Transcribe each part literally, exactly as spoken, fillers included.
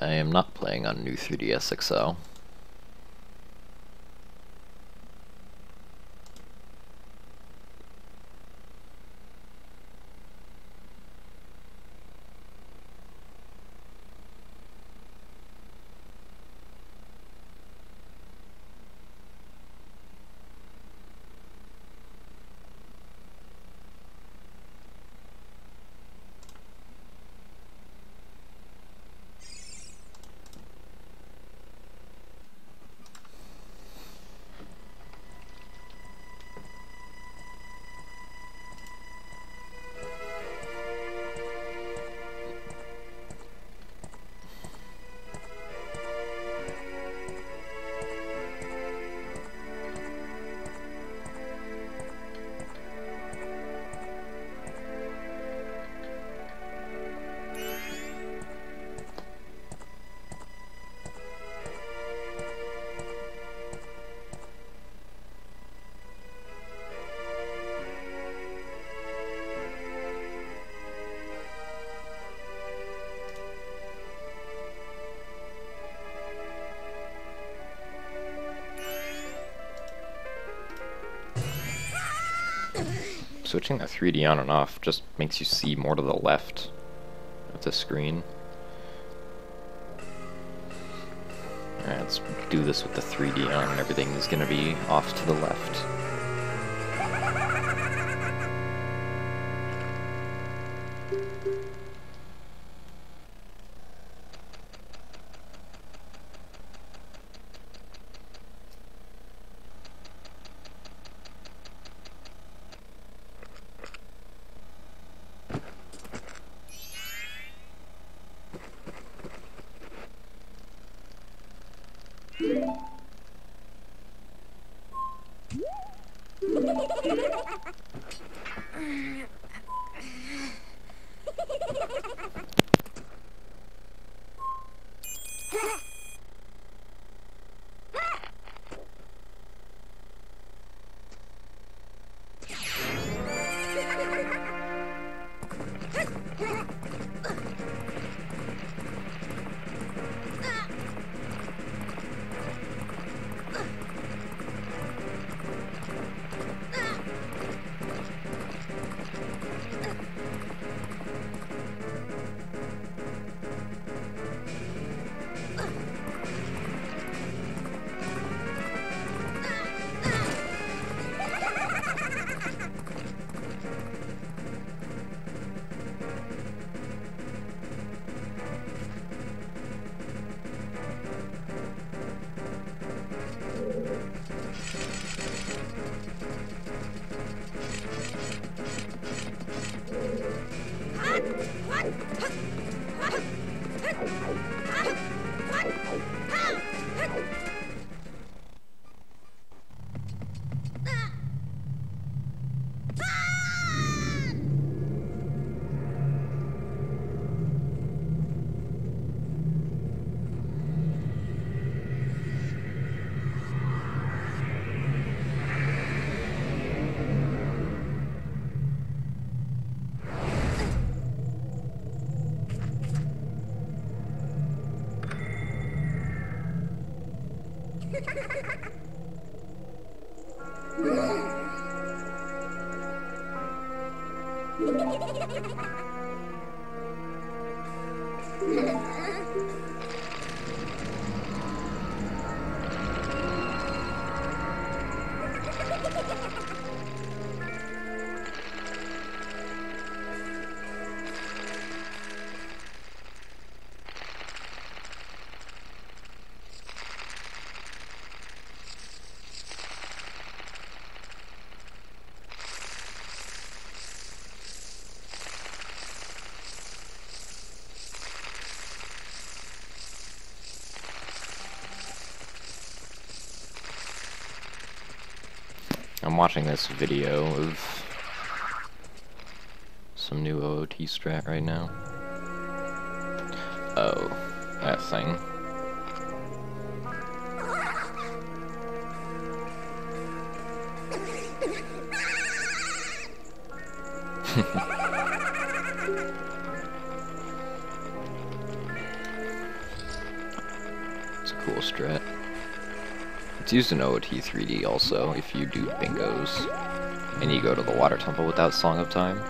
I am not playing on new three D S X L. Switching the three D on and off just makes you see more to the left of the screen. Alright, let's do this with the three D on and everything is going to be off to the left. I'm watching this video of some new O O T strat right now. Oh, that thing. cool strat. It's used in O O T three D also, if you do bingos, and you go to the water temple without Song of Time.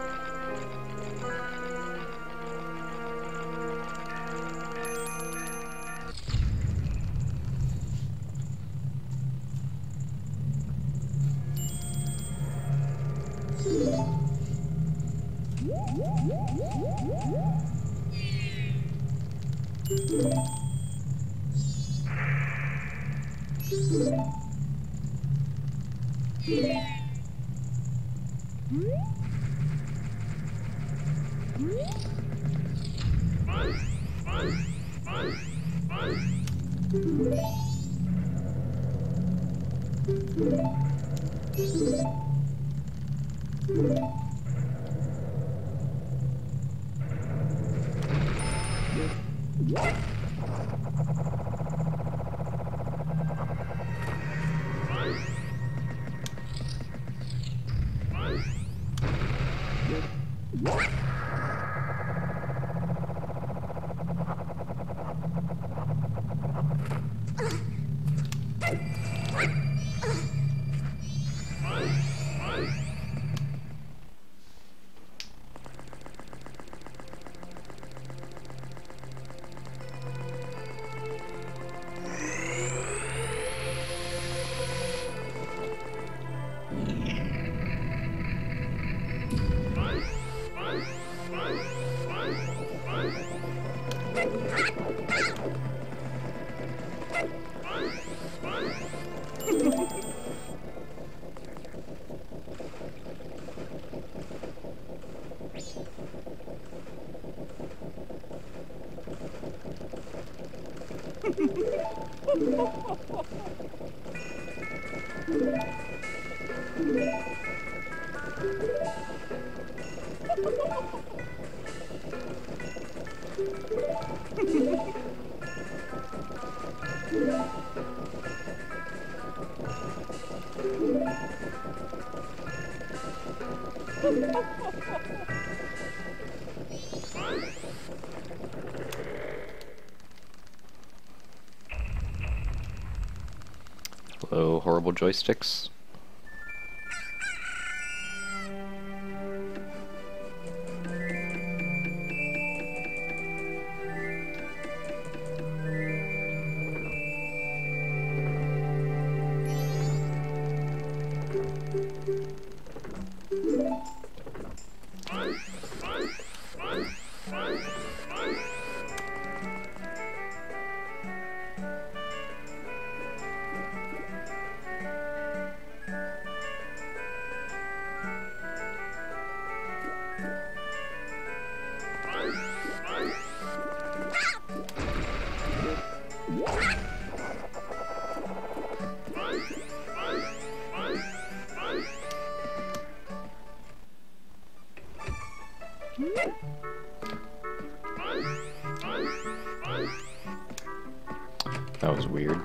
Hello, horrible joysticks. That was weird.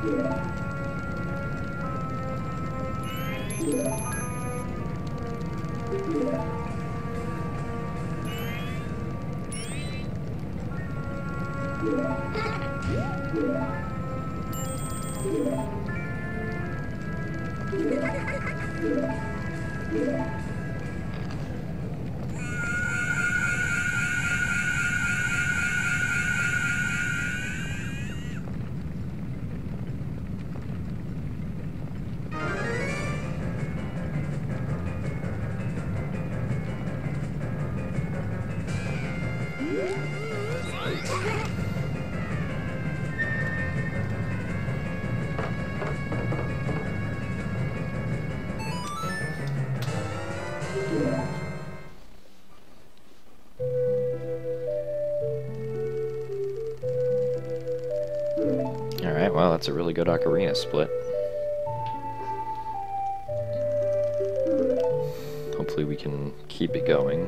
Alright, well, that's a really good ocarina split. Hopefully we can keep it going.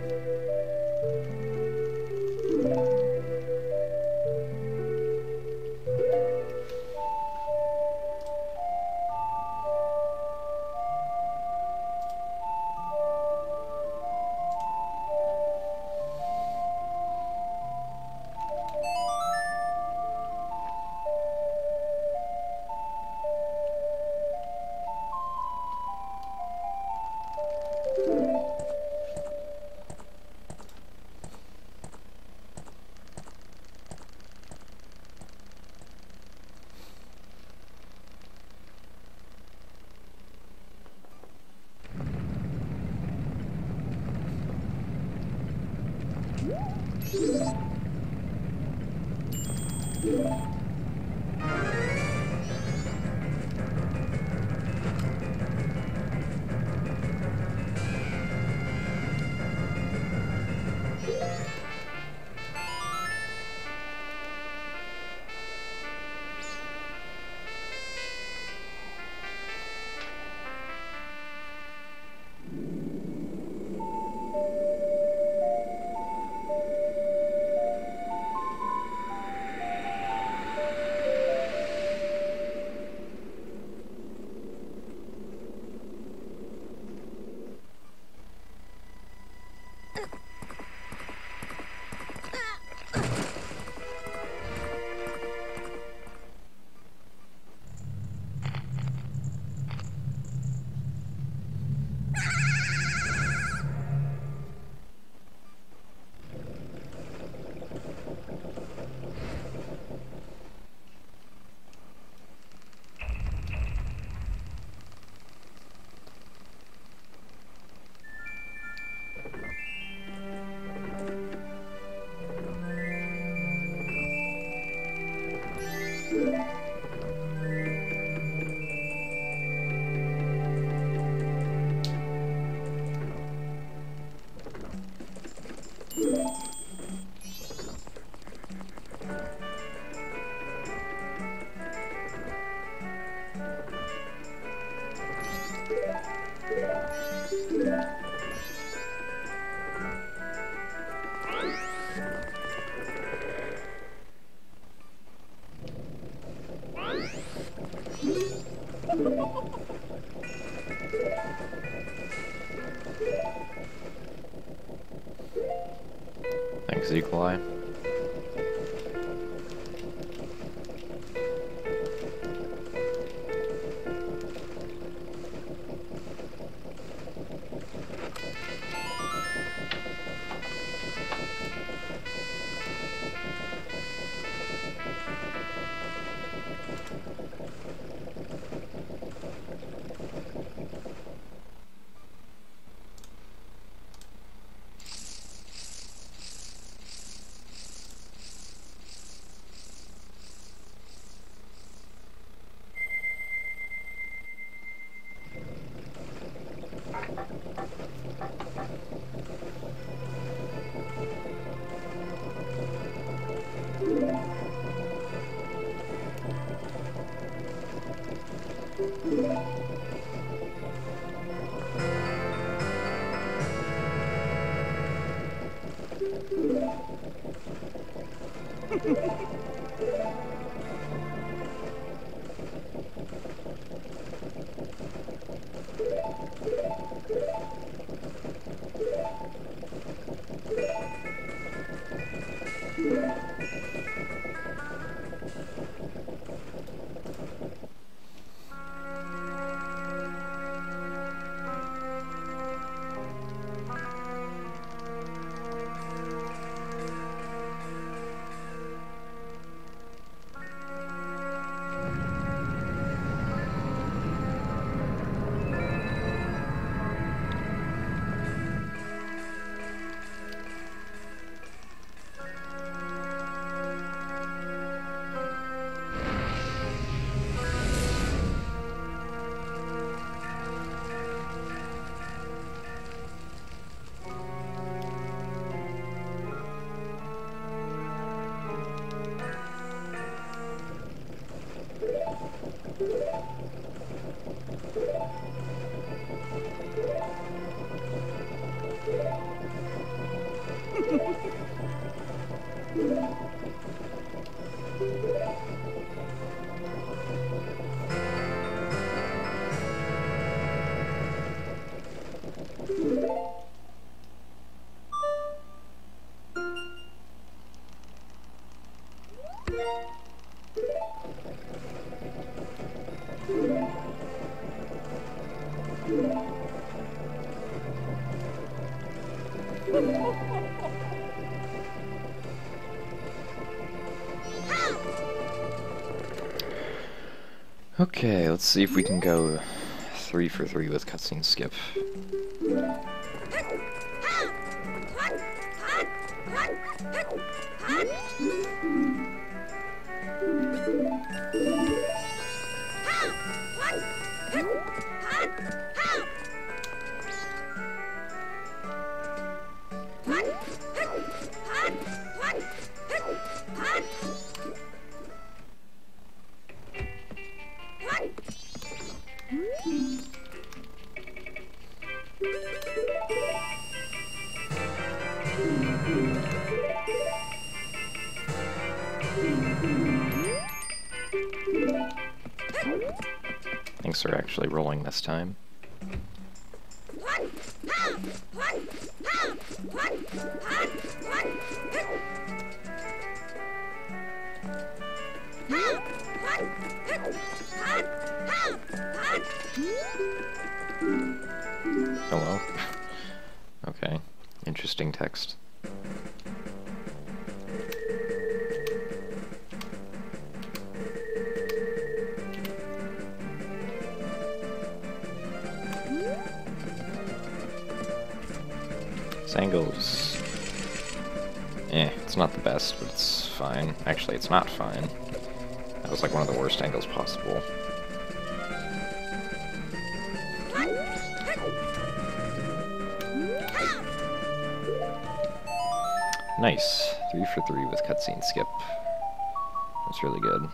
Thanks, Equali. Okay, let's see if we can go three for three with cutscene skip. Things are actually rolling this time. Hello? Okay. Interesting text. This angle's... eh, it's not the best, but it's fine. Actually, it's not fine. That was like one of the worst angles possible. Nice. Three for three with cutscene skip. That's really good.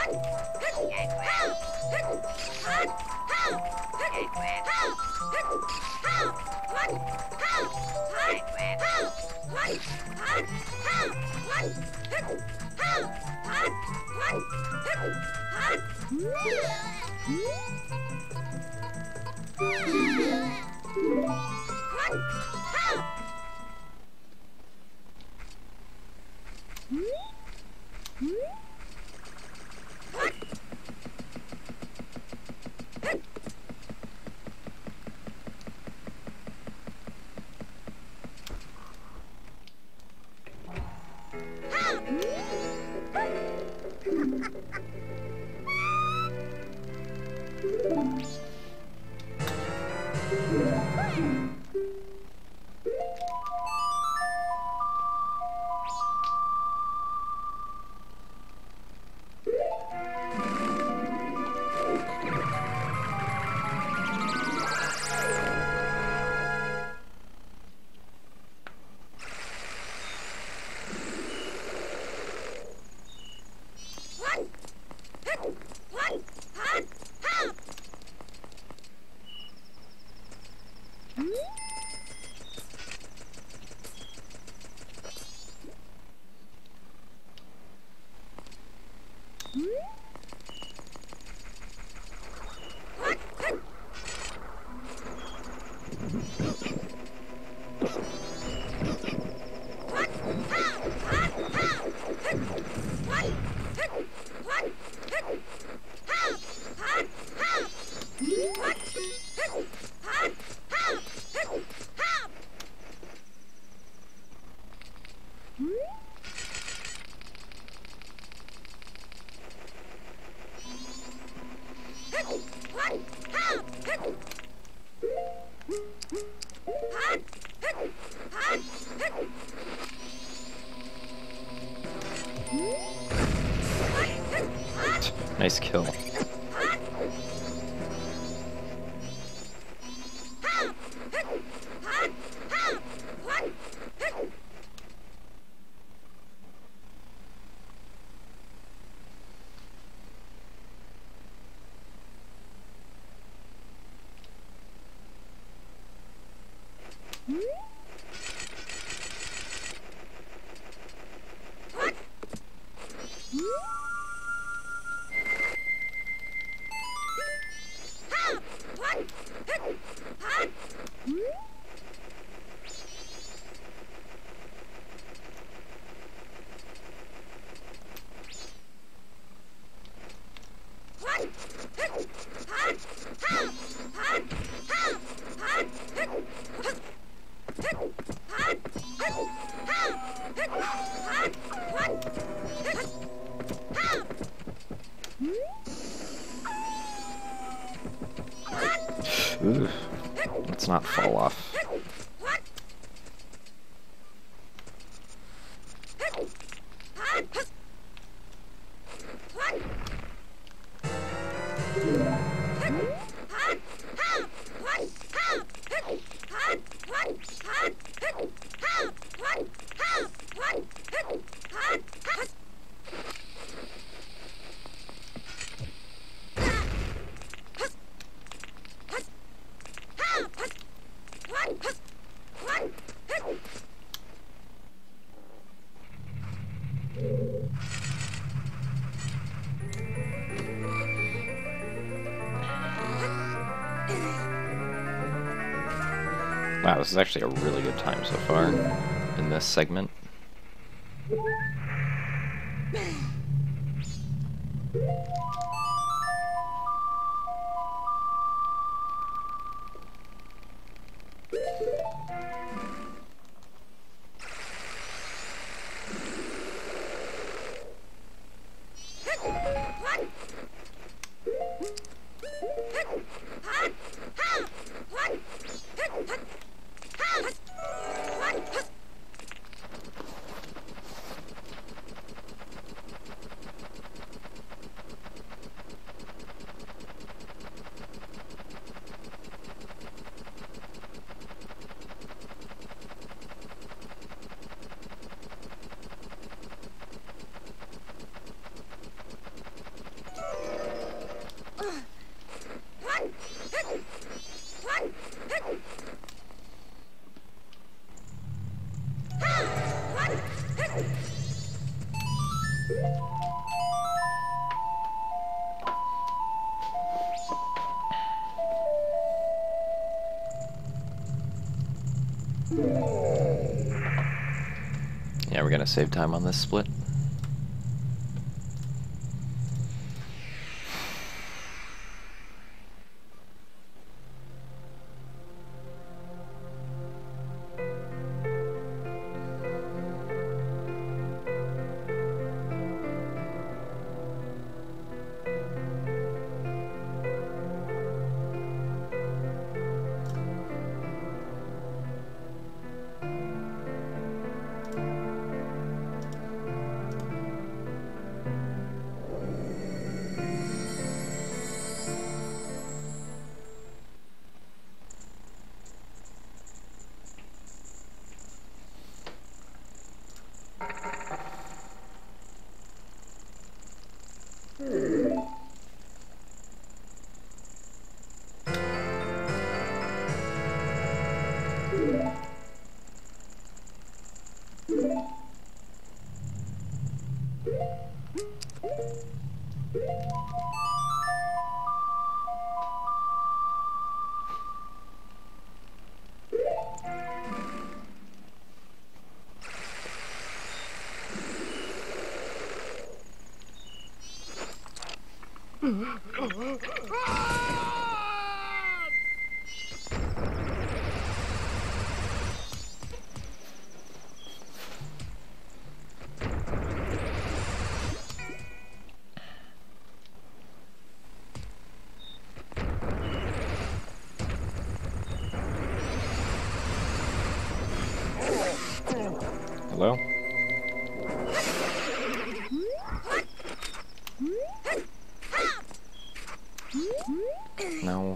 Nice kill. Ooh, let's not fall off. Wow, this is actually a really good time so far in this segment. gonna save time on this split? Hello? No.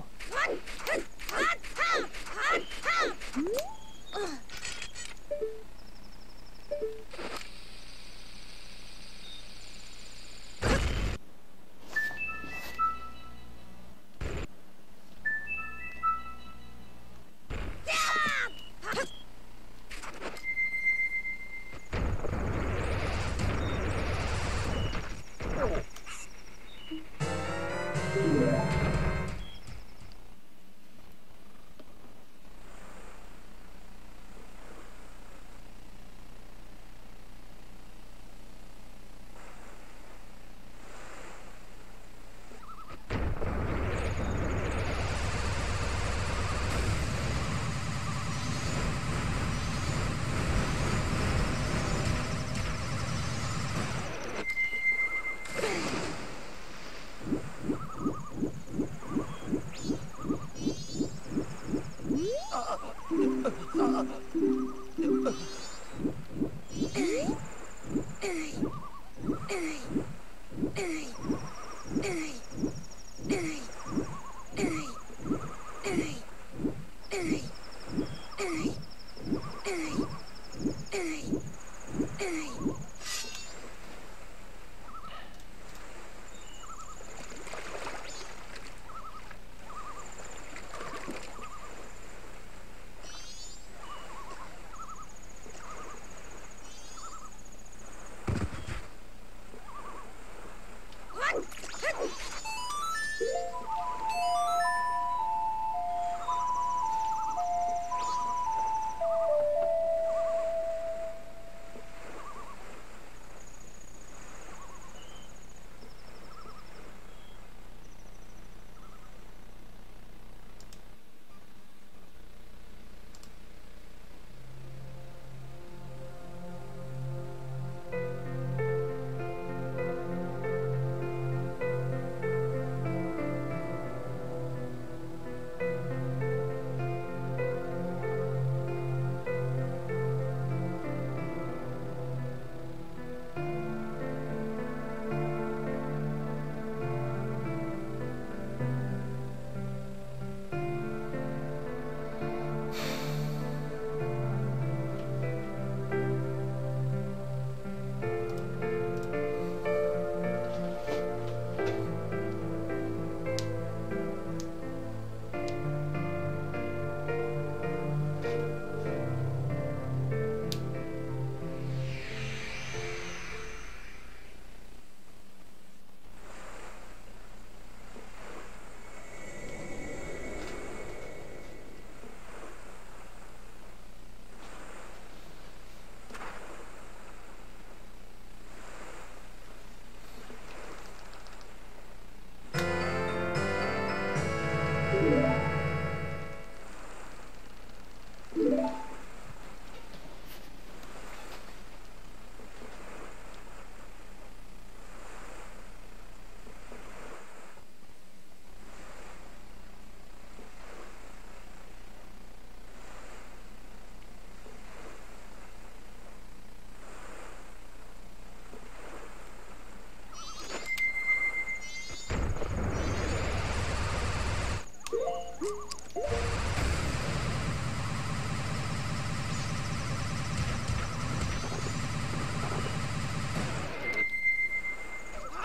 What?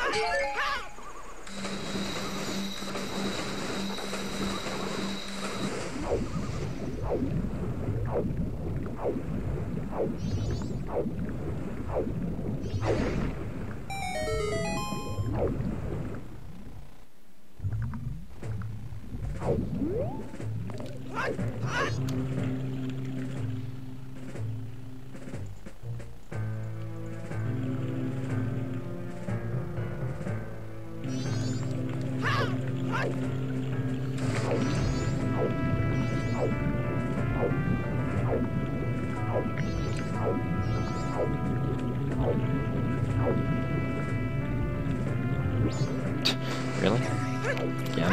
Really? Again?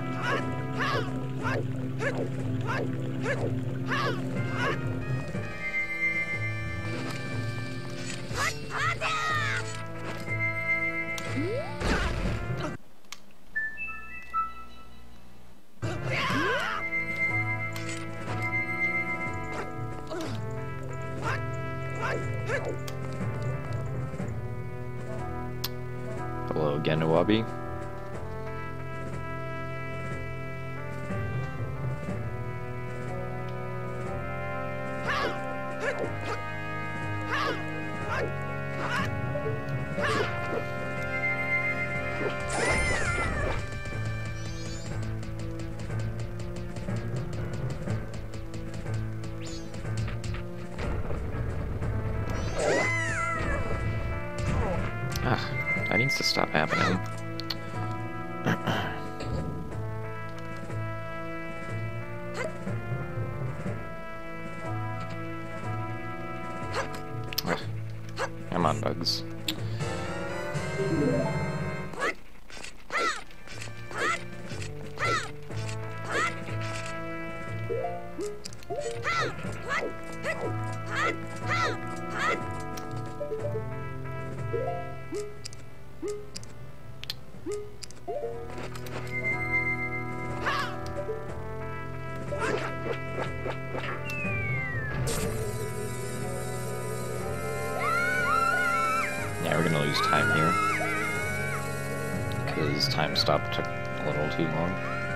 Hello again, Iwabi. Ah, that needs to stop happening. Come on, bugs. Yeah, we're gonna lose time here, because time stop took a little too long.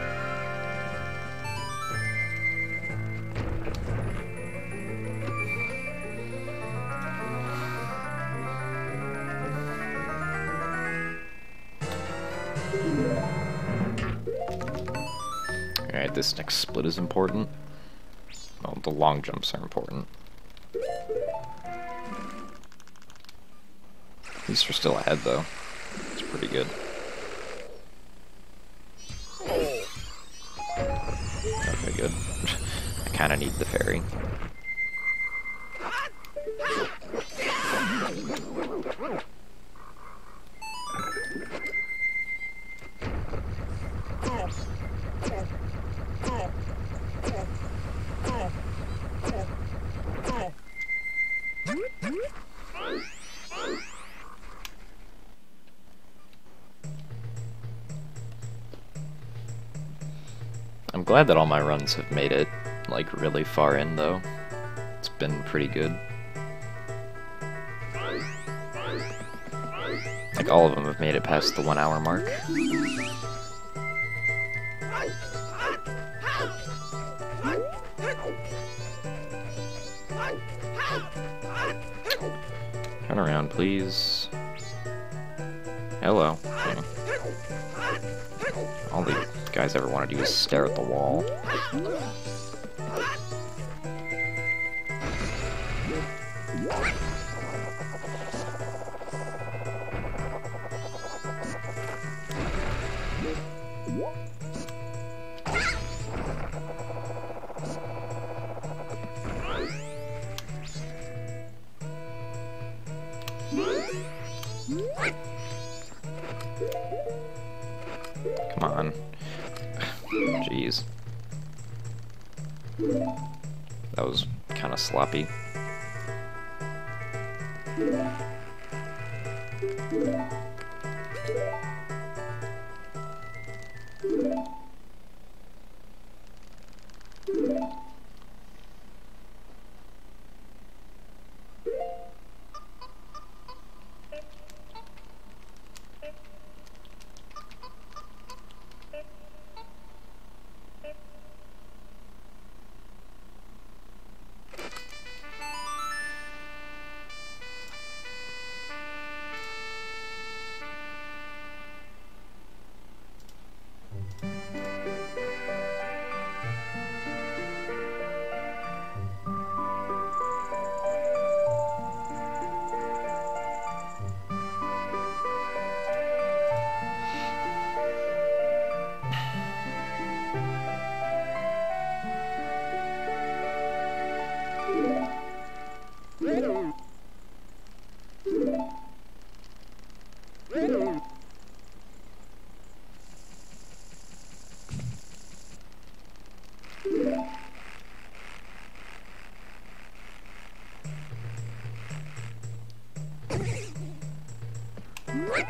Alright, this next split is important. Well, the long jumps are important. At least we're still ahead, though. It's pretty good. Okay, good. I kinda need the fairy. I'm glad that all my runs have made it, like, really far in, though. It's been pretty good. Like, all of them have made it past the one hour mark. Turn around, please. Hello. Okay. All the guys ever want to do is stare at the wall. Come on. Jeez. That was kind of sloppy.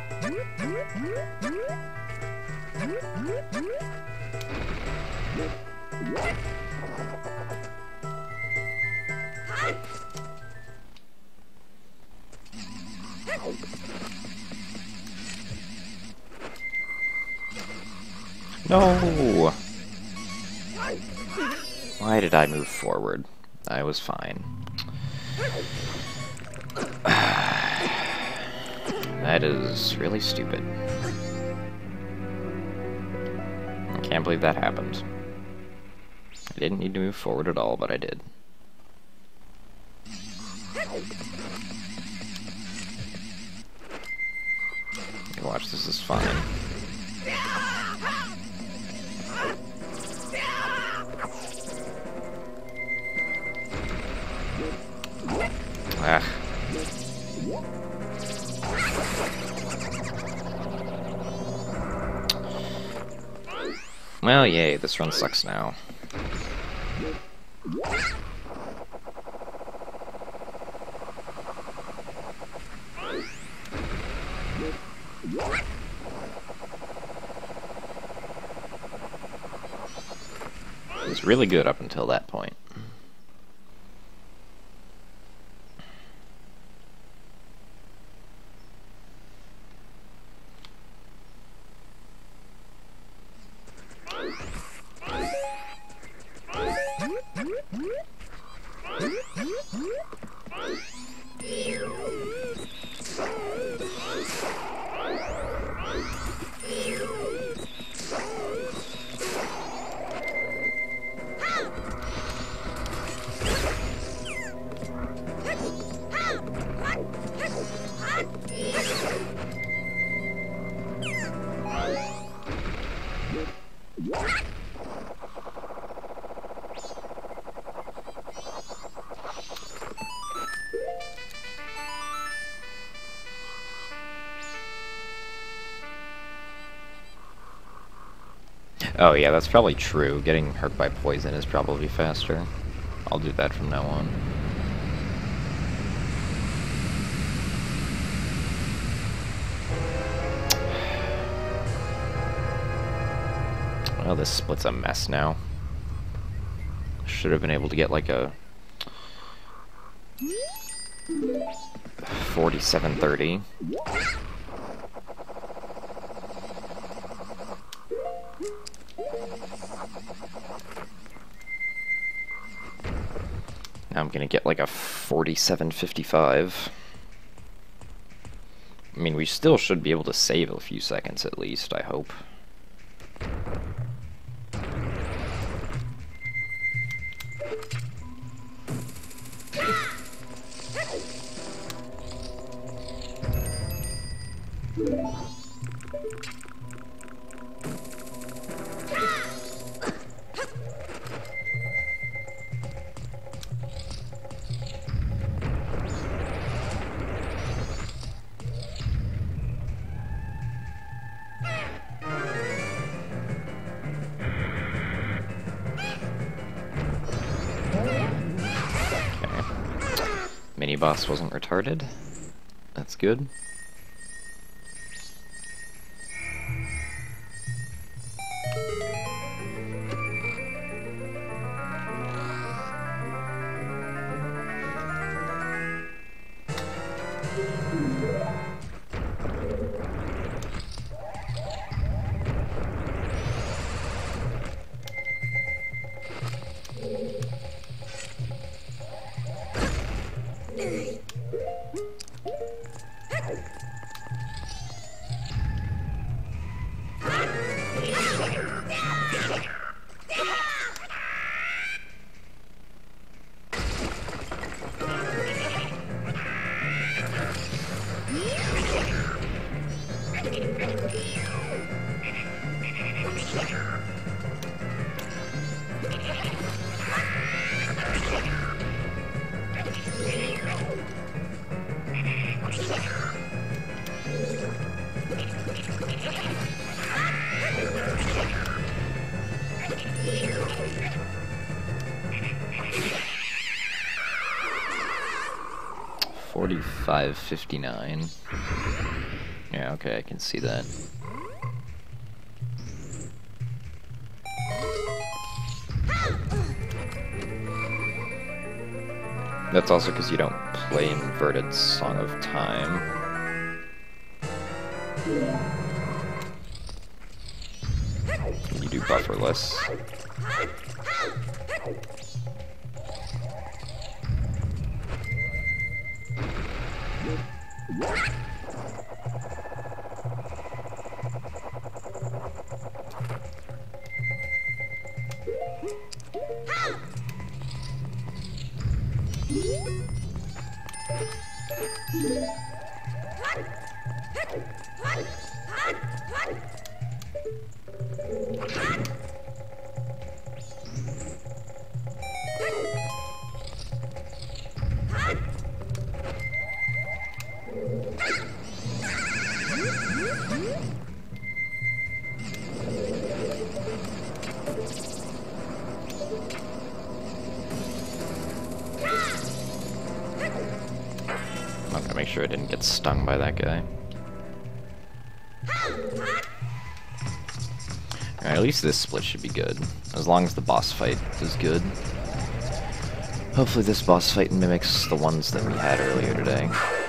No! Why did I move forward? I was fine. That is really stupid. I can't believe that happened. I didn't need to move forward at all, but I did. Watch, this is fine. Ah. Well, yay, this run sucks now. It was really good up until that point. Oh yeah, that's probably true. Getting hurt by poison is probably faster. I'll do that from now on. Well, this split's a mess now. Should have been able to get like a forty-seven thirty. Now I'm gonna get like a forty-seven fifty-five. I mean, we still should be able to save a few seconds at least, I hope. Mini-boss wasn't retarded. That's good. forty-five fifty-nine. Yeah, Okay, I can see that. That's also because you don't play Inverted Song of Time. You do bufferless. I'm gonna make sure I didn't get stung by that guy. Alright, at least this split should be good. As long as the boss fight is good. Hopefully this boss fight mimics the ones that we had earlier today.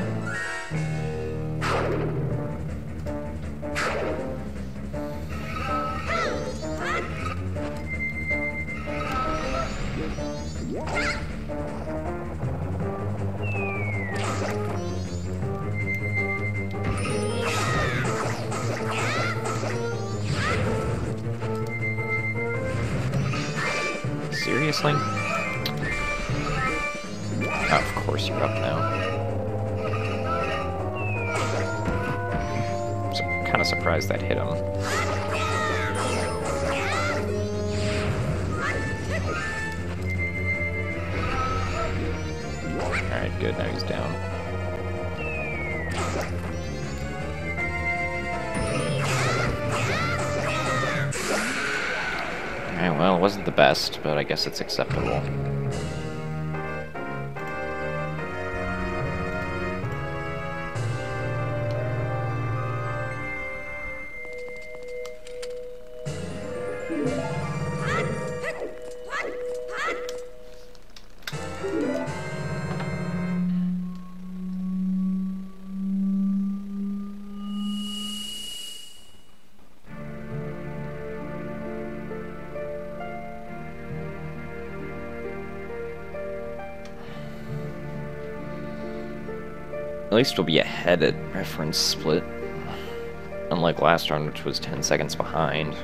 Seriously? Oh, of course you're up now. I'm kind of surprised that hit him. Alright, good, now he's down. Alright, well, it wasn't the best, but I guess it's acceptable. At least we'll be ahead at reference split. Unlike last round, which was ten seconds behind.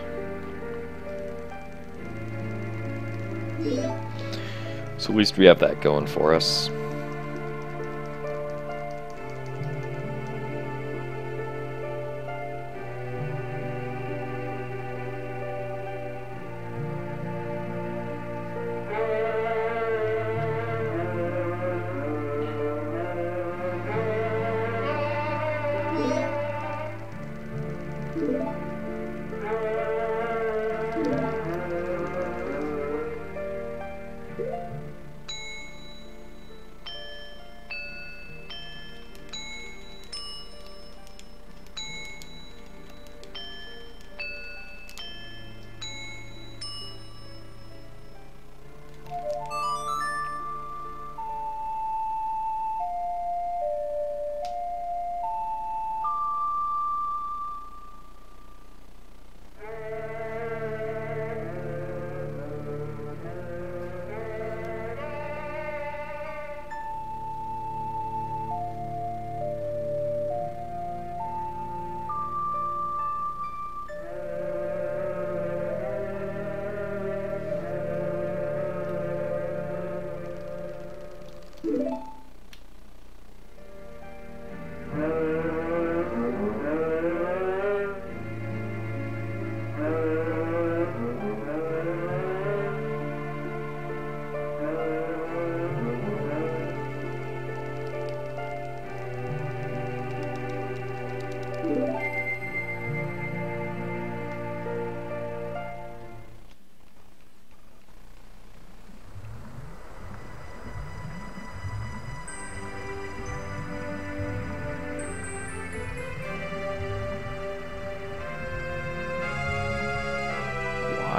So at least we have that going for us.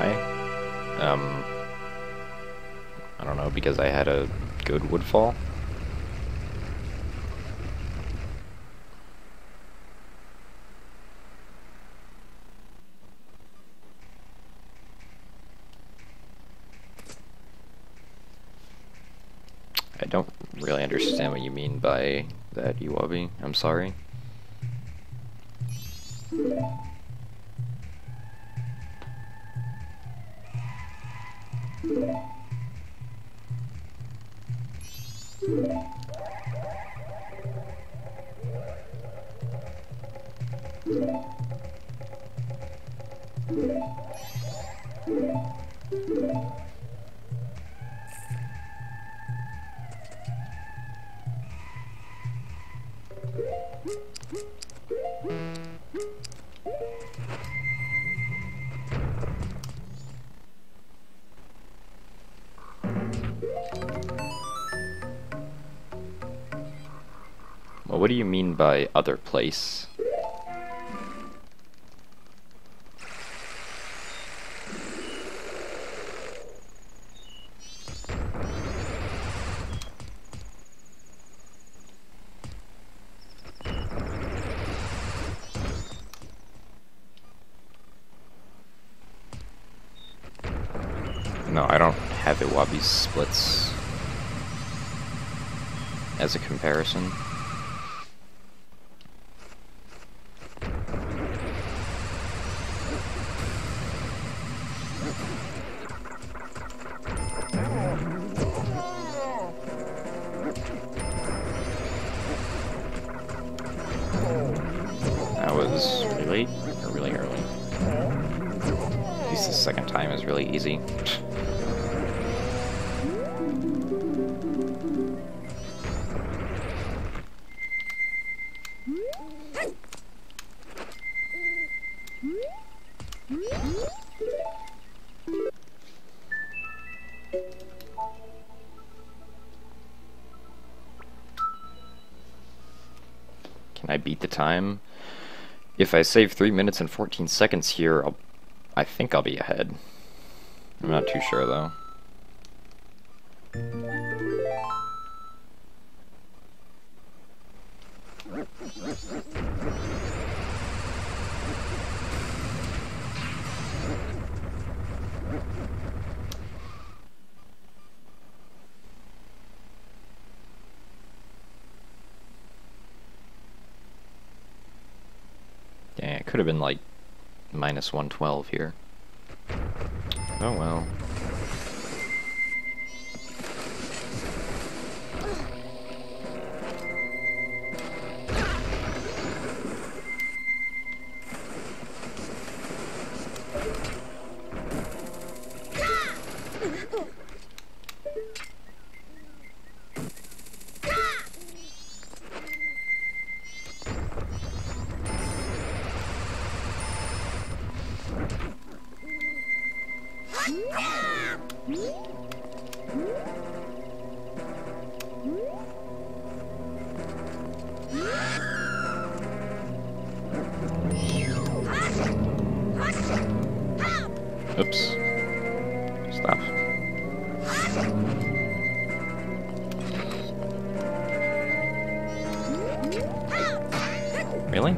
Why? Um, I don't know, because I had a good woodfall? I don't really understand what you mean by that, Iwabi. I'm sorry. Well, what do you mean by other place? No, I don't have Iwabi's splits as a comparison. That was really late, or really early. At least the second time is really easy. Can I beat the time? If I save three minutes and fourteen seconds here, I'll, I think I'll be ahead. I'm not too sure though. Dang, it could have been like minus one twelve here. Oh well. Oops. Stop. Really?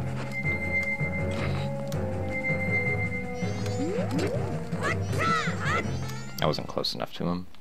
I wasn't close enough to him.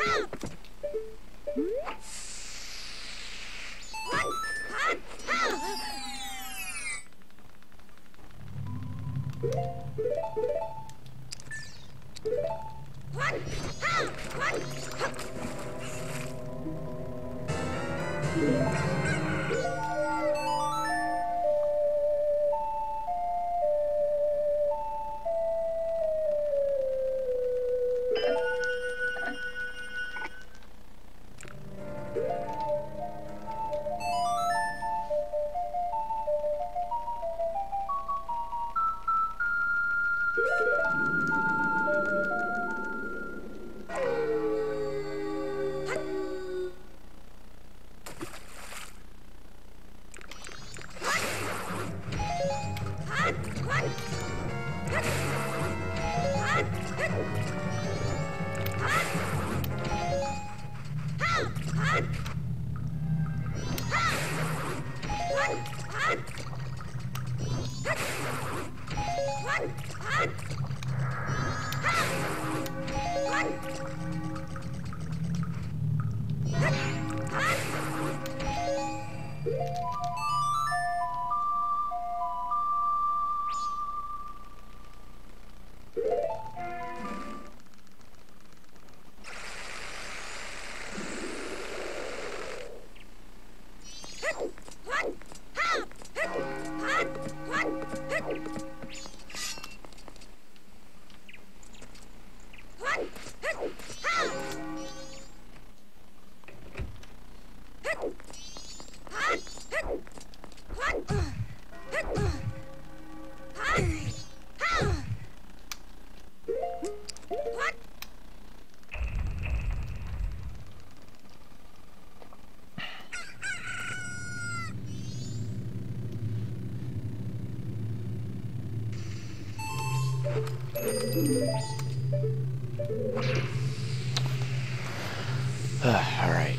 All right.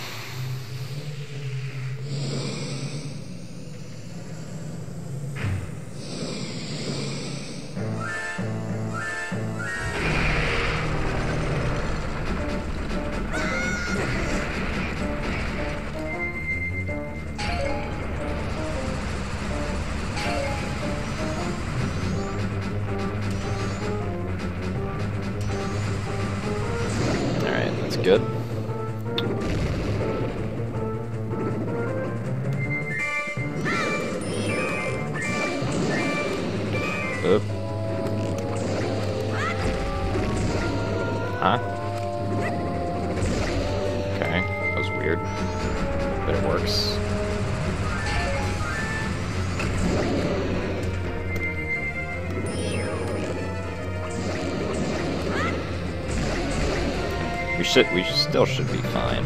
All right, that's good. Oop. Huh? Okay, that was weird. But it works. We should, we still should be fine.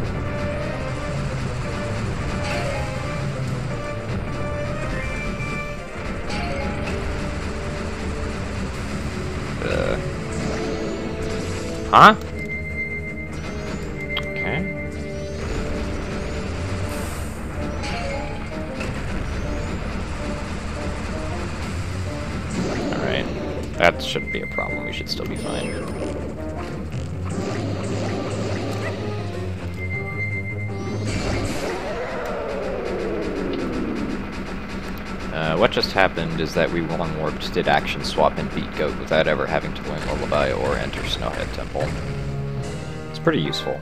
Uh. Huh? Okay. Alright. That shouldn't be a problem. We should still be fine. Uh, what just happened is that we one warped, did action swap, and beat Goat without ever having to learn Lullaby or enter Snowhead Temple. It's pretty useful.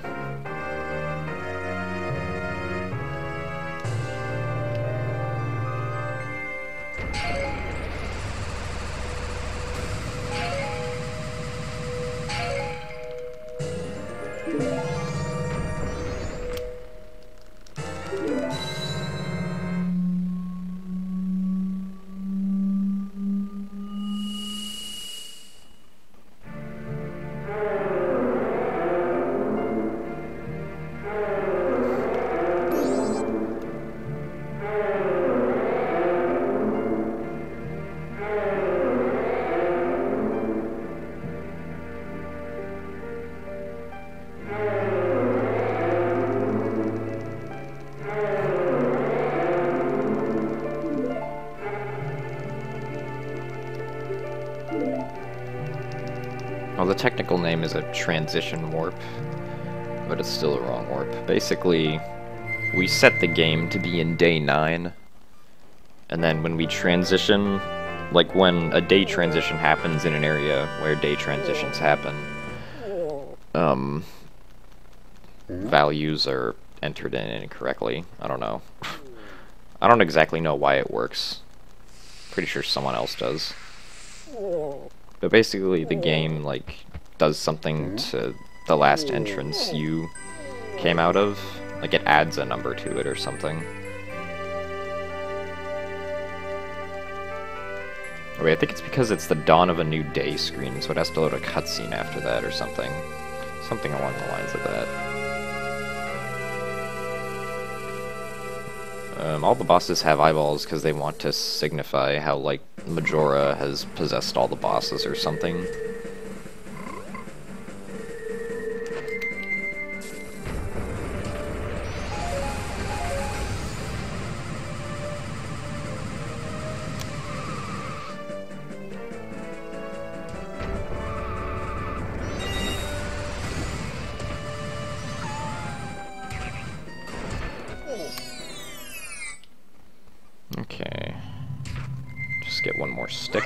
Well, the technical name is a transition warp, but it's still a wrong warp. Basically, we set the game to be in day nine, and then when we transition, like when a day transition happens in an area where day transitions happen, um, values are entered in incorrectly. I don't know. I don't exactly know why it works. Pretty sure someone else does. But basically the game, like, does something to the last entrance you came out of. Like, it adds a number to it or something. Oh, wait, I think it's because it's the dawn of a new day screen, so it has to load a cutscene after that or something. Something along the lines of that. Um, all the bosses have eyeballs because they want to signify how, like, Majora has possessed all the bosses or something. Okay. Just get one more stick.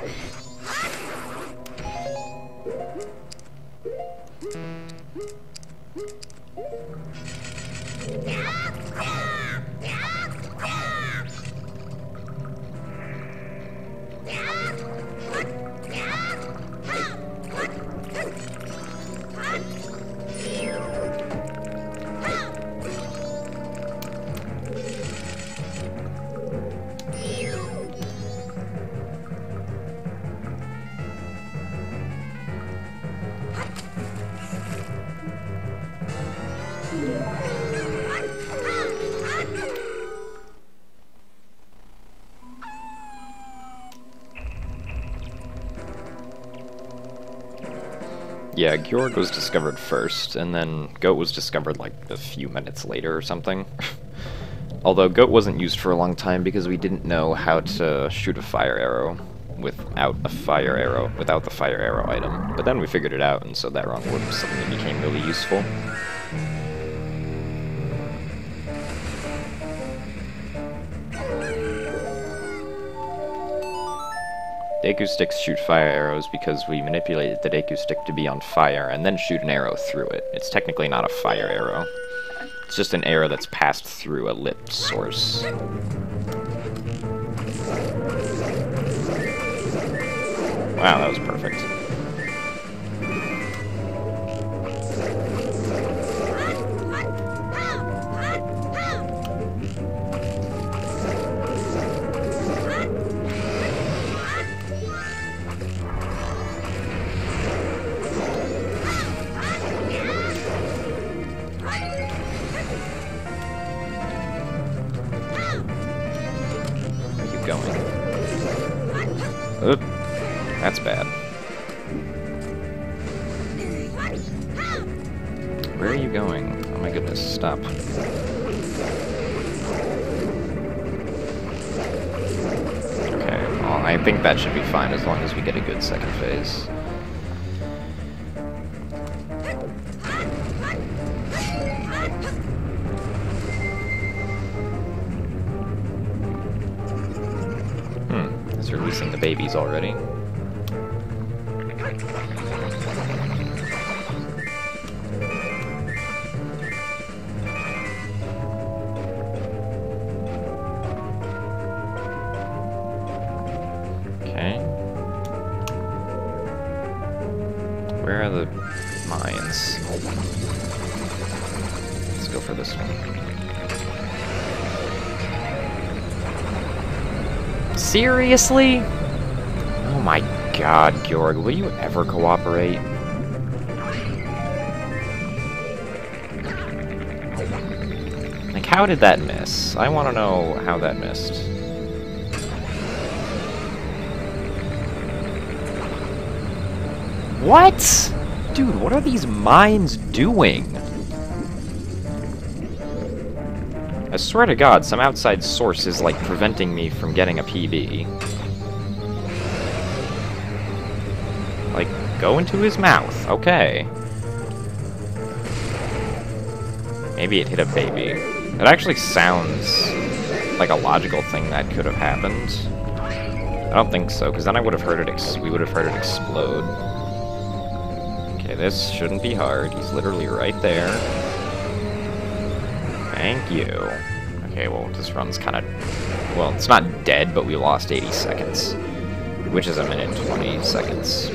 Yeah, Gjorg was discovered first, and then Goat was discovered like a few minutes later or something. Although Goat wasn't used for a long time because we didn't know how to shoot a fire arrow without a fire arrow, without the fire arrow item. But then we figured it out, and so that wrong warp was something that became really useful. Deku sticks shoot fire arrows because we manipulated the Deku stick to be on fire and then shoot an arrow through it. It's technically not a fire arrow. It's just an arrow that's passed through a lit source. Wow, that was perfect. Going. Oop. That's bad. Where are you going? Oh my goodness, stop. Okay, well, I think that should be fine as long as we get a good second phase. It's releasing the babies already. Okay. Where are the mines? Let's go for this one. Seriously? Oh my god, Gjorg, will you ever cooperate? Like, how did that miss? I want to know how that missed. What? Dude, what are these mines doing? I swear to God, some outside source is, like, preventing me from getting a P B. Like, go into his mouth. Okay. Maybe it hit a baby. It actually sounds like a logical thing that could have happened. I don't think so, because then I would have heard it ex we would have heard it explode. Okay, this shouldn't be hard. He's literally right there. Thank you. Okay, well, this run's kind of... Well, it's not dead, but we lost eighty seconds. Which is a minute and twenty seconds.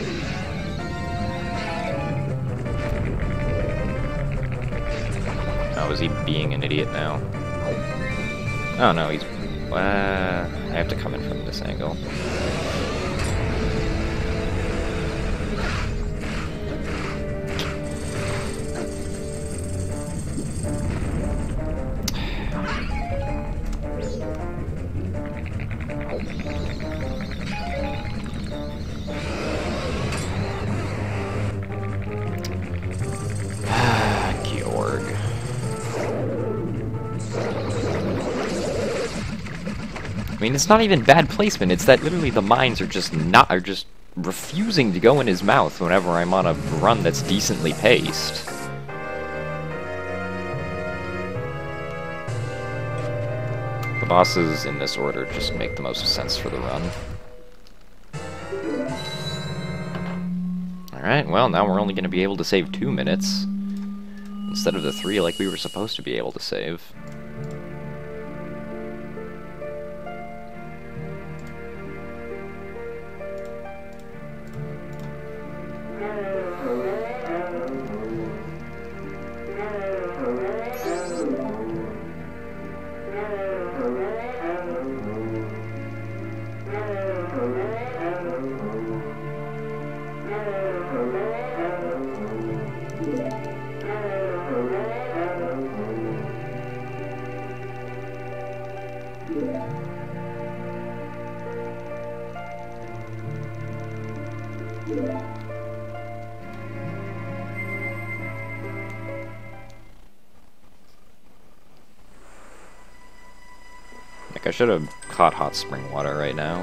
Oh, is he being an idiot now? Oh, no, he's... Uh, I have to come in from this angle. I mean, it's not even bad placement, it's that literally the mines are just not, are just refusing to go in his mouth whenever I'm on a run that's decently paced. The bosses in this order just make the most sense for the run. Alright, well, now we're only going to be able to save two minutes, instead of the three like we were supposed to be able to save. Like, I should have caught hot spring water right now.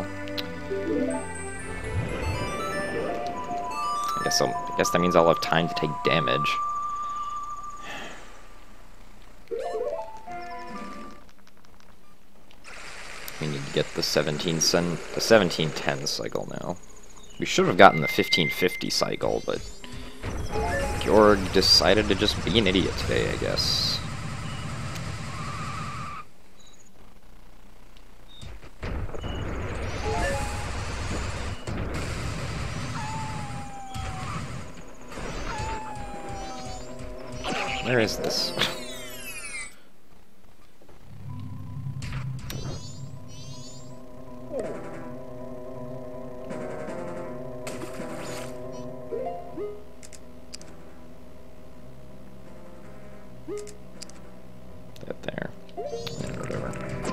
I guess I'll, I guess that means I'll have time to take damage. We need to get the seventeen sen the seventeen ten cycle now. We should have gotten the fifteen fifty cycle, but Georg decided to just be an idiot today, I guess. Where is this? That there. And whatever.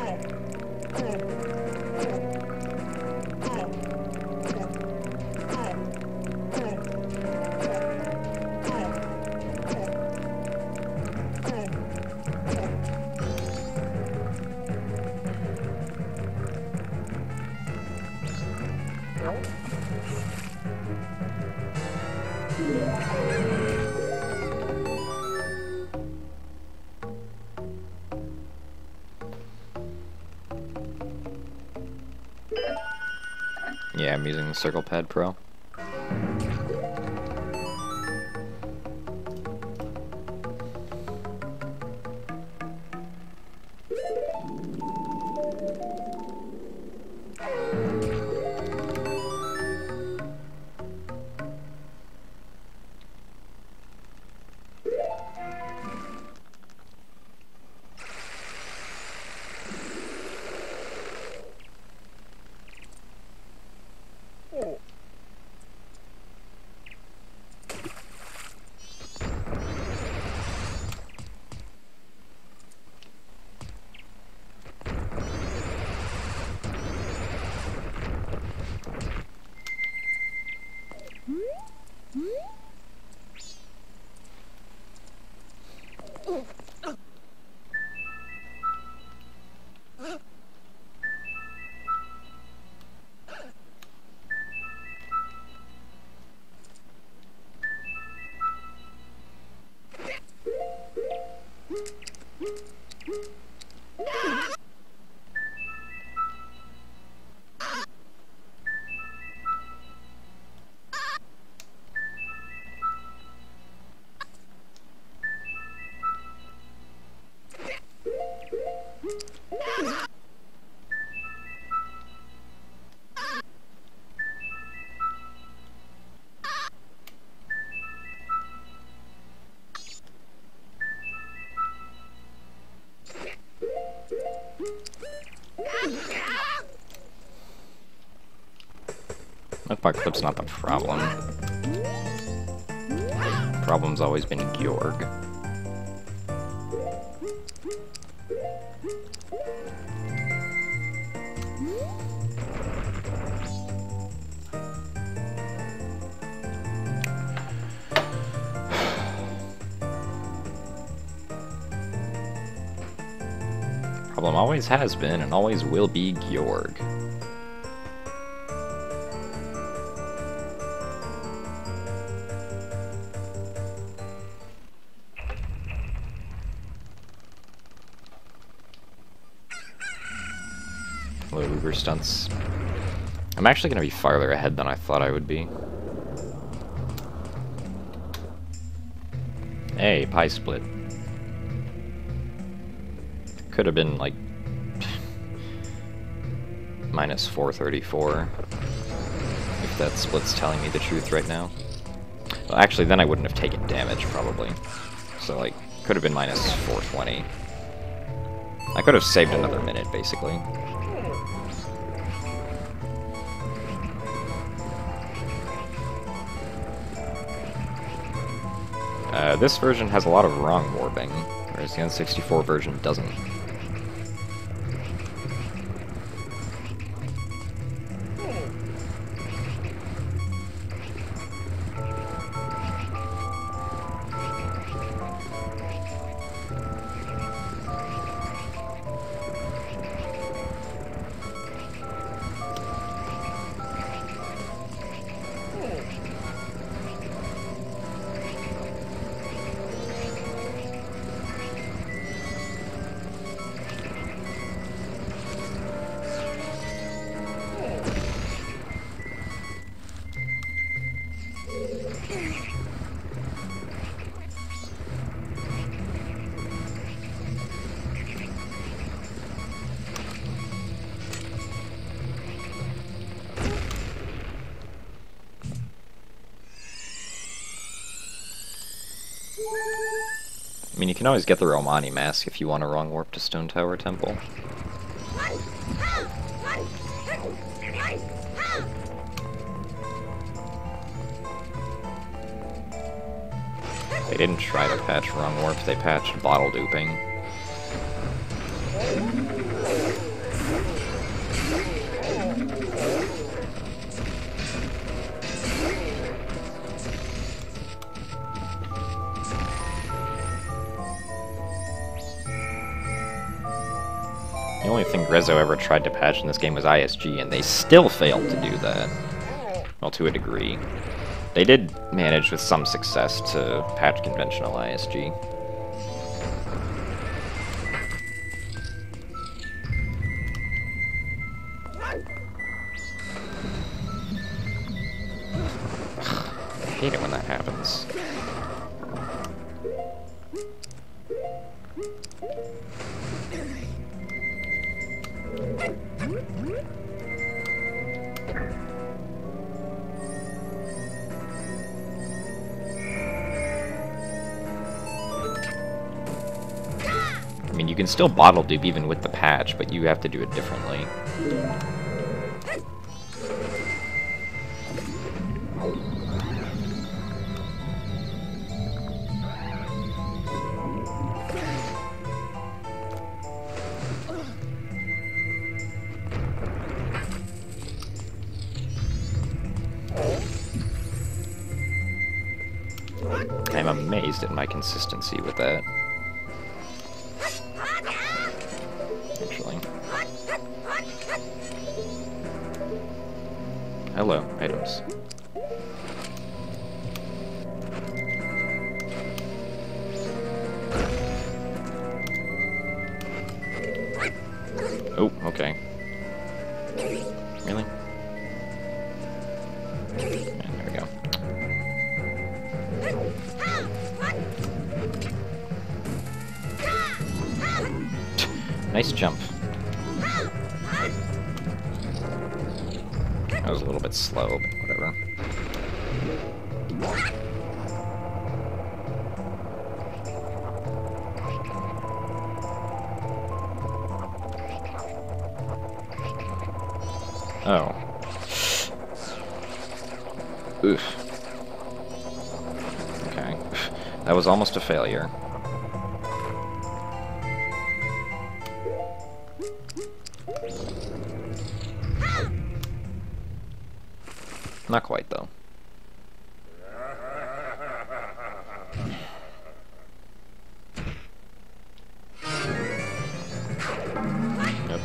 Yeah, I'm using the Circle Pad Pro. Earthmark Clip's not the problem. Problem's always been Georg. Problem always has been and always will be Georg. Hello, Uber stunts. I'm actually going to be farther ahead than I thought I would be. Hey, pie split. Could have been like minus four thirty-four if that split's telling me the truth right now. Well, actually, then I wouldn't have taken damage probably. So like, could have been minus four twenty. I could have saved another minute basically. Uh, this version has a lot of wrong warping, whereas the N sixty-four version doesn't. I mean, you can always get the Romani mask if you want a wrong warp to Stone Tower Temple. They didn't try to patch wrong warp, they patched bottle duping. The only thing Grezzo ever tried to patch in this game was I S G, and they still failed to do that. Well, to a degree. They did manage with some success to patch conventional I S G. I hate it when that happens. I mean, you can still bottle dupe even with the patch, but you have to do it differently. I'm amazed at my consistency with that. Actually. Hello, items. Oh, okay. Really? And there we go. Nice jump. That was a little bit slow, but whatever. Oh. Oof. Okay. That was almost a failure. Not quite, though. Yep.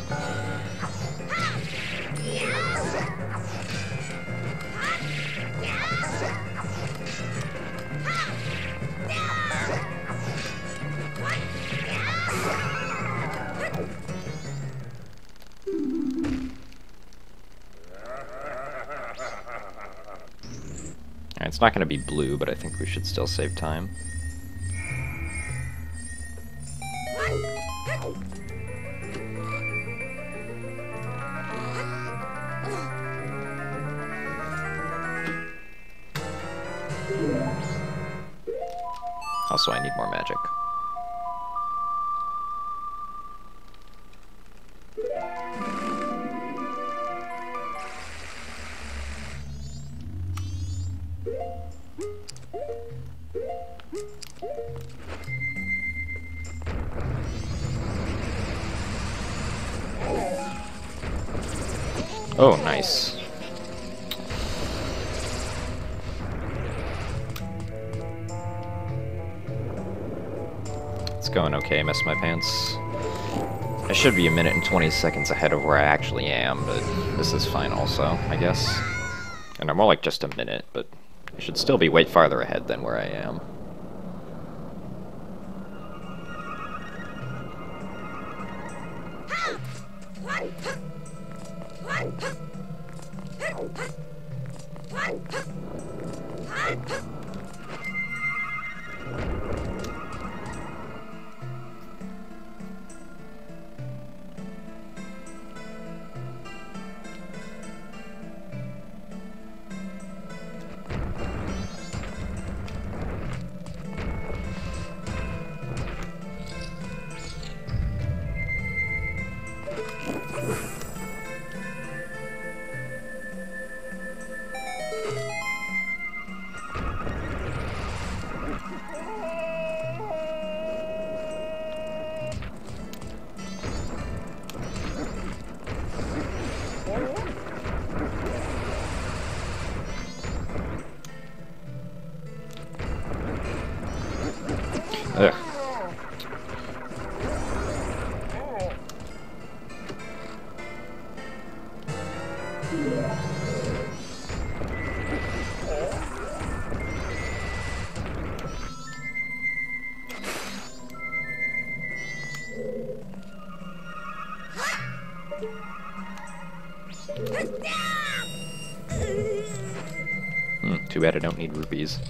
Alright, it's not going to be blue, but I think we should still save time. Also, I need more magic. Oh, nice. It's going okay, messed my pants. I should be a minute and twenty seconds ahead of where I actually am, but this is fine also, I guess. And I'm more like just a minute, but I should still be way farther ahead than where I am. Ugh. Hmm, too bad I don't need rupees.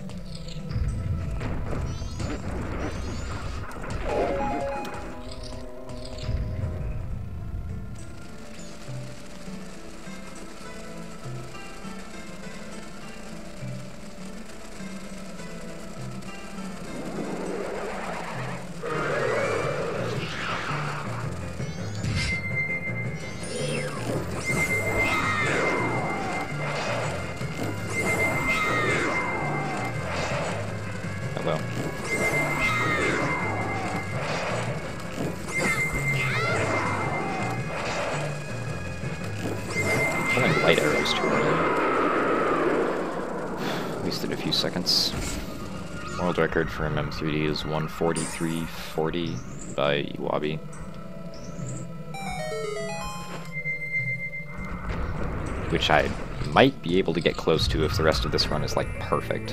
Hello. Killing light arrows too early. Wasted a few seconds. World record for M M three D is one forty-three forty by Iwabi. Which I might be able to get close to if the rest of this run is like perfect.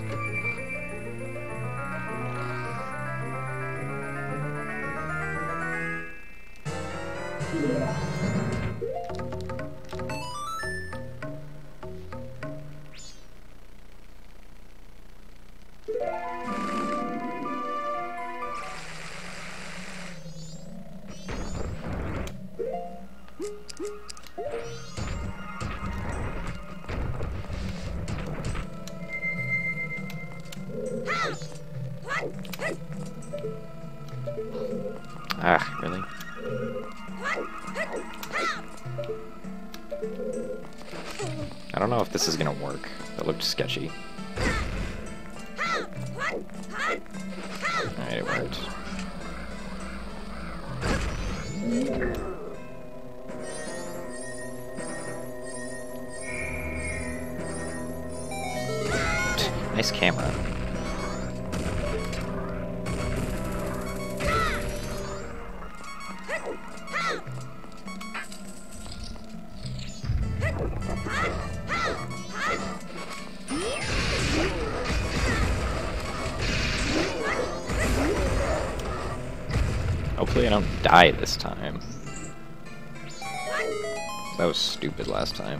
Ah, really? I don't know if this is gonna work. That looked sketchy. Alright, it worked. Nice camera. Hopefully I don't die this time. That was stupid last time.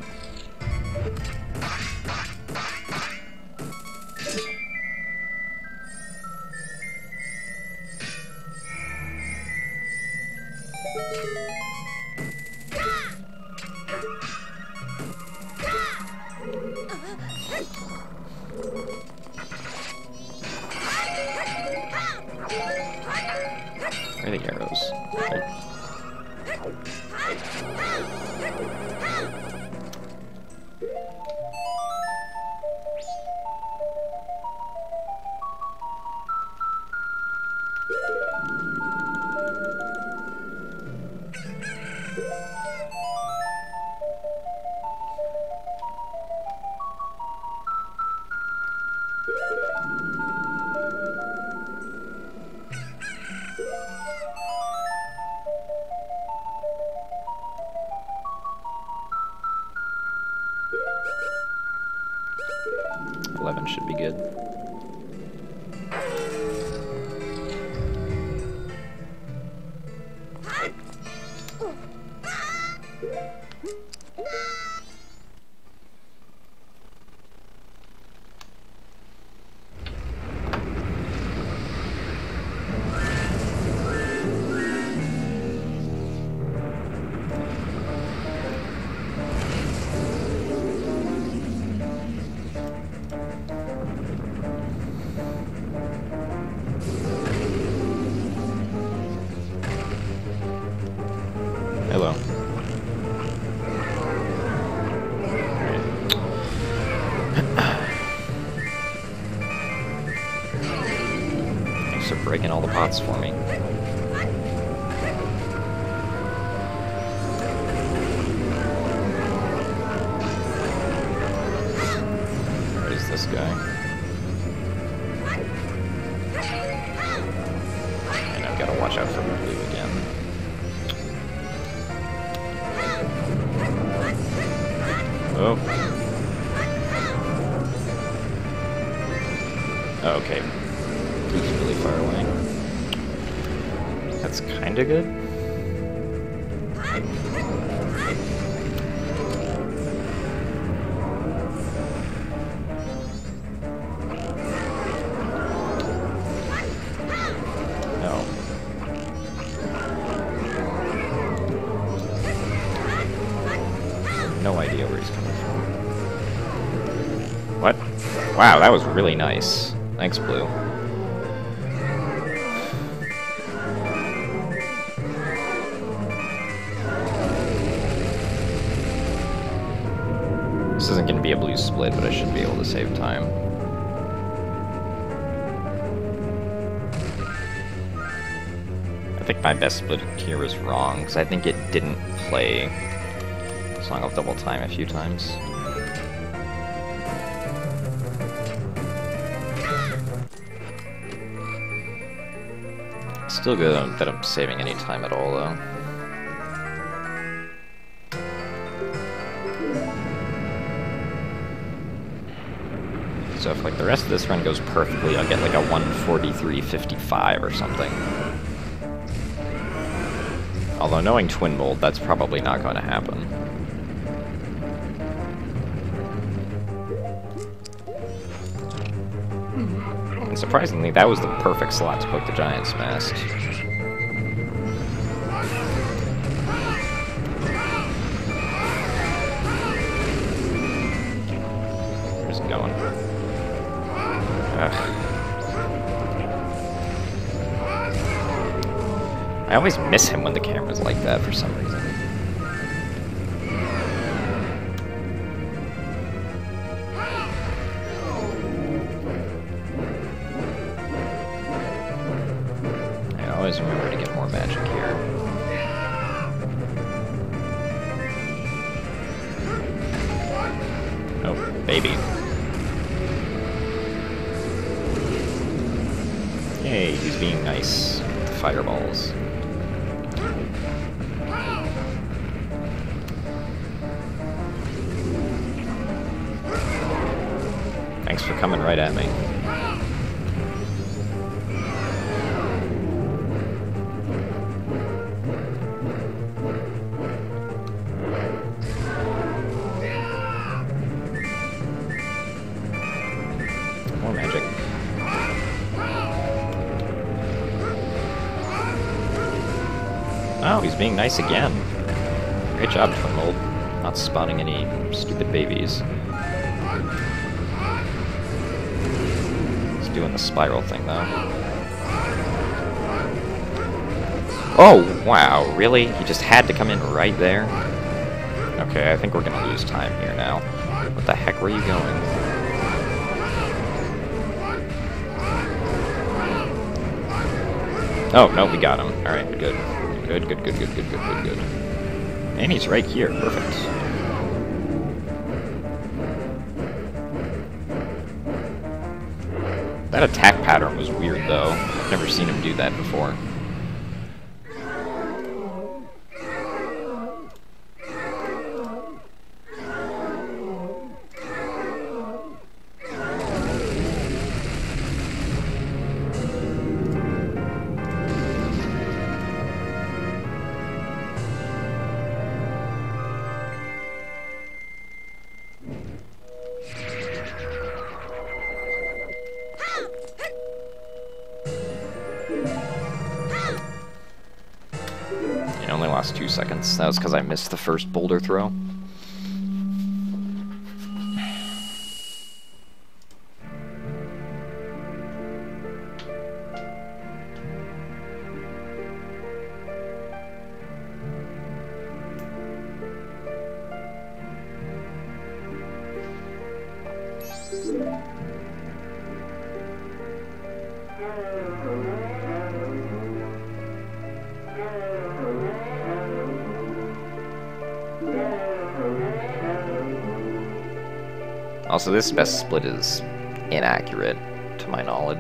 Where are the arrows? There. eleven should be good. Hello. Thanks for breaking all the pots for me. Where is this guy? And I've got to watch out for blue again. Oh. Oh, okay. He's really far away. That's kinda good. No. No idea where he's coming from. What? Wow, that was really nice. Thanks, Blue. This isn't going to be a blue split, but I should be able to save time. I think my best split here was wrong, because I think it didn't play Song of Double Time a few times. Still good that I'm saving any time at all, though. So if like the rest of this run goes perfectly, I'll get like a one forty-three fifty-five or something. Although knowing Twin Mold, that's probably not going to happen. And surprisingly, that was the perfect slot to poke the Giant's Mast. Where's it going? Ugh. I always miss him when the camera's like that for some reason. more magic here. Oh, baby. Yay, he's being nice with the fireballs. Thanks for coming right at me. More magic. Oh, he's being nice again. Great job, Twinmold. Not spawning any stupid babies. He's doing the spiral thing, though. Oh, wow, really? He just had to come in right there? Okay, I think we're gonna lose time here now. What the heck were you going? Oh, no, we got him. Alright, good. Good, good, good, good, good, good, good, good. And he's right here. Perfect. That attack pattern was weird, though. I've never seen him do that before. I only lost two seconds. That was because I missed the first boulder throw. Also, this best split is inaccurate, to my knowledge.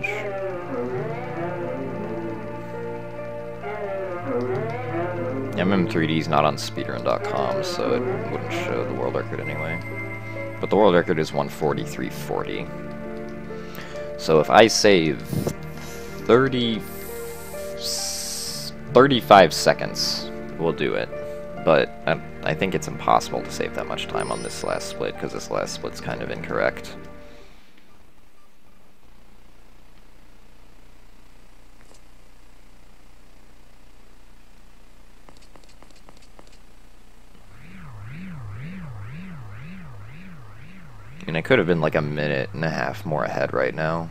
M M three D is not on speedrun dot com, so it wouldn't show the world record anyway. But the world record is one forty-three forty. So if I save thirty, thirty-five seconds, we'll do it. But I, I think it's impossible to save that much time on this last split, because this last split's kind of incorrect. I mean, I could have been like a minute and a half more ahead right now.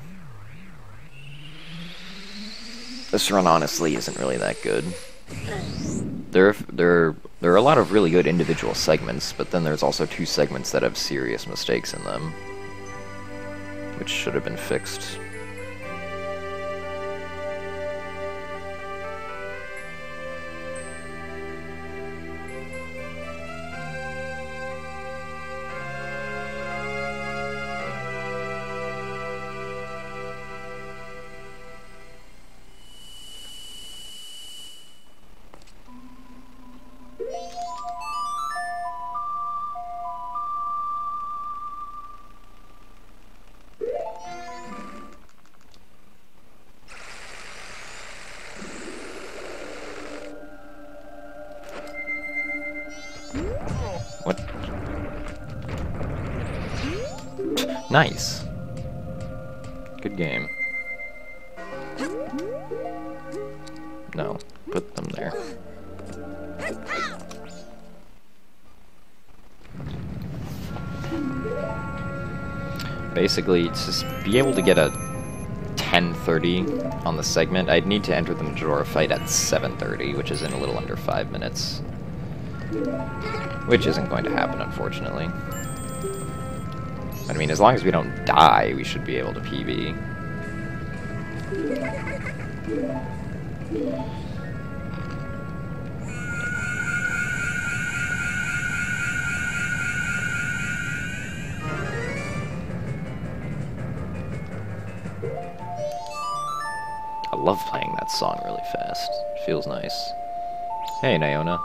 This run honestly isn't really that good. There, there, there are a lot of really good individual segments, but then there's also two segments that have serious mistakes in them, which should have been fixed. What? Nice. Good game. No, put them there. Basically, to just be able to get a ten thirty on the segment, I'd need to enter the Majora fight at seven thirty, which is in a little under five minutes. Which isn't going to happen, unfortunately. But, I mean, as long as we don't die, we should be able to P B. love playing that song really fast. It feels nice. Hey, Naona.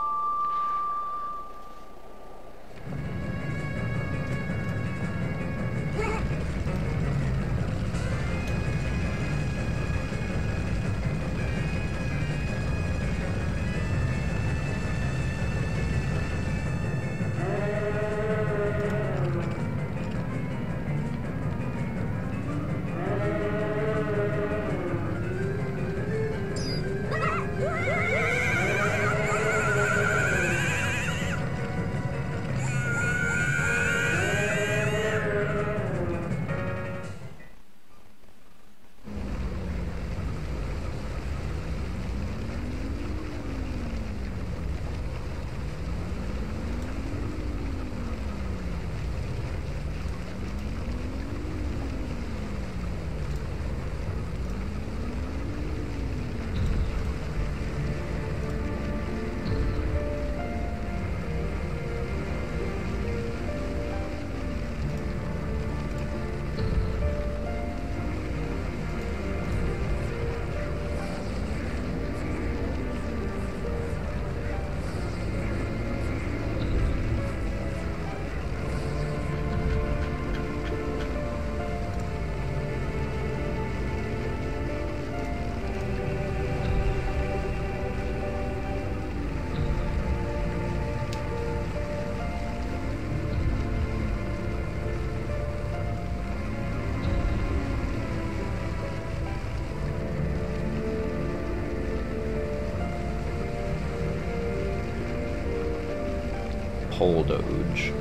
Poldoge.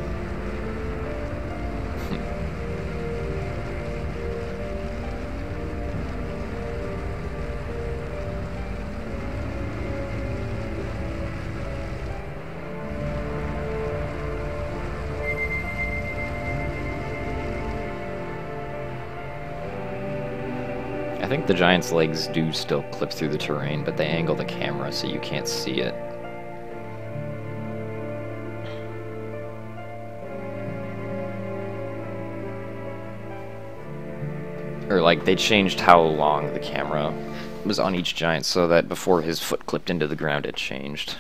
I think the giant's legs do still clip through the terrain, but they angle the camera so you can't see it. Or, like, they changed how long the camera was on each giant so that before his foot clipped into the ground it changed.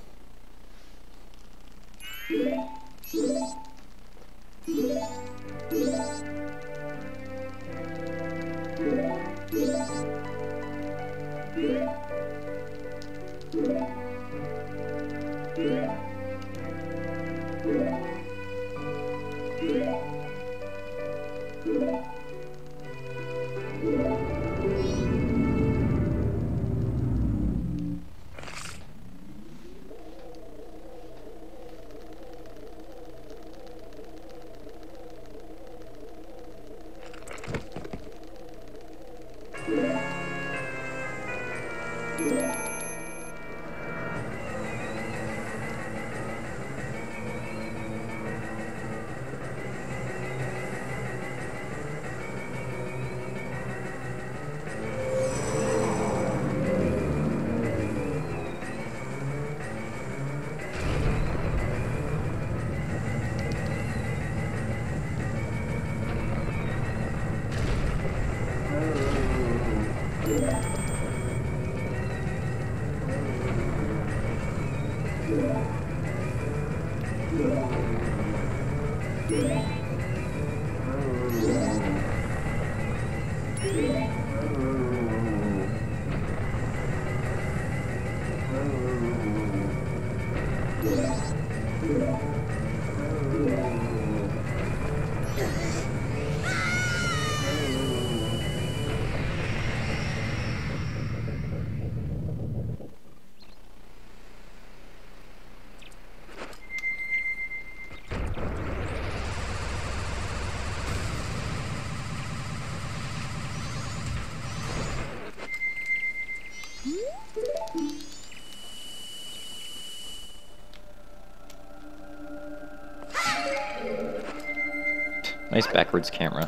Nice backwards camera.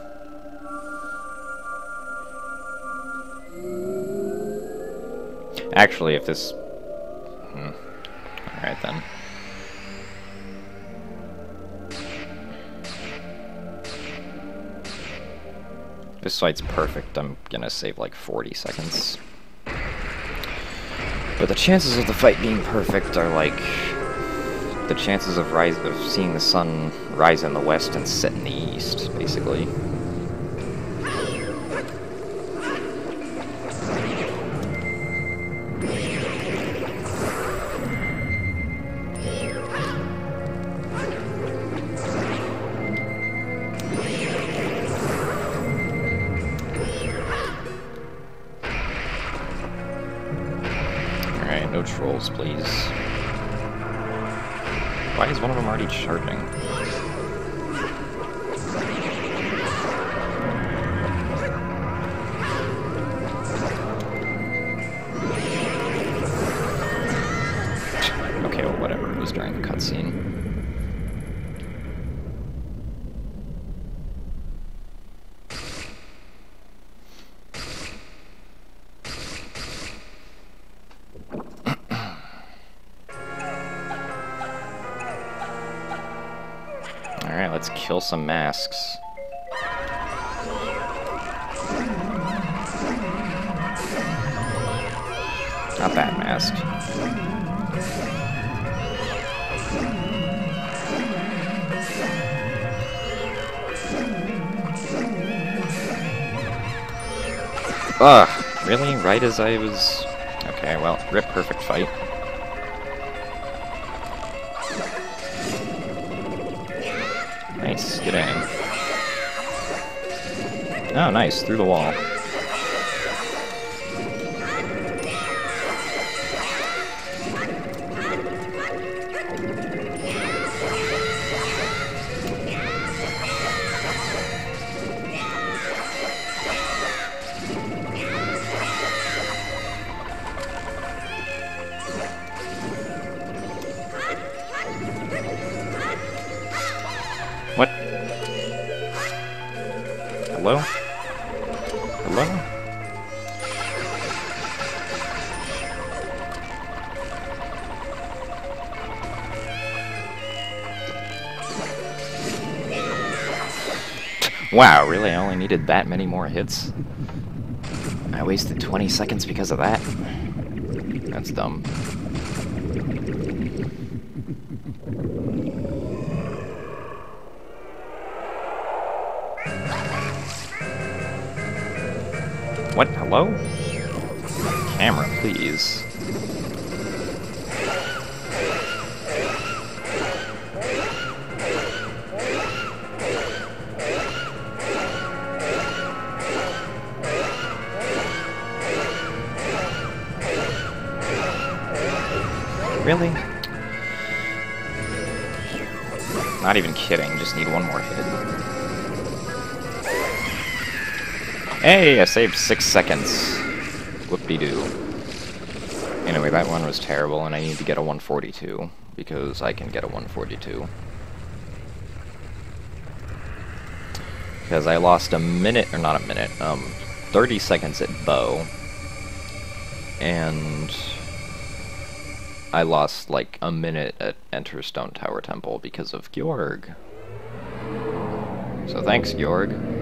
Actually, if this... Hmm. Alright then. This fight's perfect. I'm gonna save like forty seconds. But the chances of the fight being perfect are like the chances of rise of seeing the sun rise in the west and set in the east, basically. Alright, no trolls, please. Why is one of them already charging? Okay, well, whatever. It was during the cutscene. Alright, let's kill some masks. Not that mask. Ugh, really? Right as I was... Okay, well, rip perfect fight. Nice, good aim. Oh, nice, through the wall. What? Hello? Hello? Wow, really? I only needed that many more hits? I wasted twenty seconds because of that? That's dumb. What? Hello? Camera, please. Really? Not even kidding, just need one more hit. Hey, I saved six seconds. Whoop-de-doo. Anyway, that one was terrible, and I need to get a one forty-two, because I can get a one forty-two. Because I lost a minute, or not a minute, um, thirty seconds at bow, and I lost like a minute at Enter Stone Tower Temple because of Gyorg. So thanks, Gyorg.